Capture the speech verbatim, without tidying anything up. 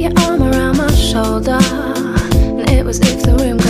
your arm around my shoulder, and it was if the room